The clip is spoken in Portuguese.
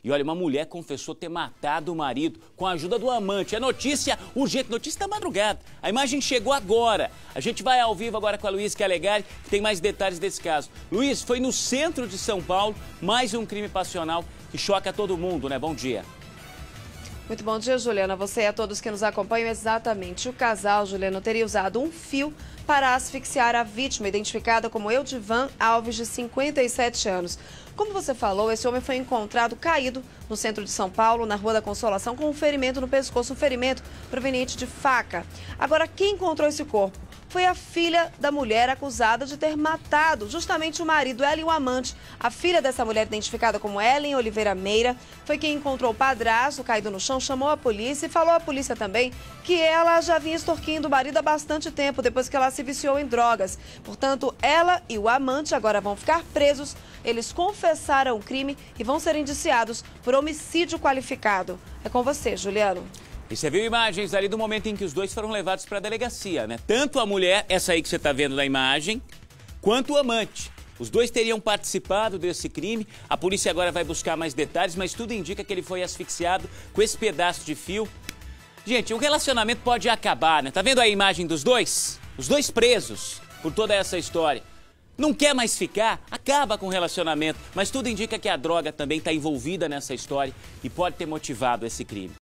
E olha, uma mulher confessou ter matado o marido com a ajuda do amante. É notícia urgente, notícia da madrugada. A imagem chegou agora. A gente vai ao vivo agora com a Luiz Calegari, que tem mais detalhes desse caso. Luiz, foi no centro de São Paulo, mais um crime passional que choca todo mundo, né? Bom dia. Muito bom dia, Juliana. Você e a todos que nos acompanham. Exatamente. O casal, Juliana, teria usado um fio para asfixiar a vítima, identificada como Eudivan Alves, de 57 anos. Como você falou, esse homem foi encontrado caído no centro de São Paulo, na Rua da Consolação, com um ferimento no pescoço, um ferimento proveniente de faca. Agora, quem encontrou esse corpo? Foi a filha da mulher acusada de ter matado justamente o marido, ela e o amante. A filha dessa mulher, identificada como Ellen Oliveira Meira, foi quem encontrou o padrasto caído no chão, chamou a polícia e falou à polícia também que ela já vinha extorquindo o marido há bastante tempo, depois que ela se viciou em drogas. Portanto, ela e o amante agora vão ficar presos. Eles confessaram o crime e vão ser indiciados por homicídio qualificado. É com você, Juliano. E você viu imagens ali do momento em que os dois foram levados para a delegacia, né? Tanto a mulher, essa aí que você está vendo na imagem, quanto o amante. Os dois teriam participado desse crime. A polícia agora vai buscar mais detalhes, mas tudo indica que ele foi asfixiado com esse pedaço de fio. Gente, o relacionamento pode acabar, né? Tá vendo a imagem dos dois? Os dois presos por toda essa história. Não quer mais ficar? Acaba com o relacionamento. Mas tudo indica que a droga também está envolvida nessa história e pode ter motivado esse crime.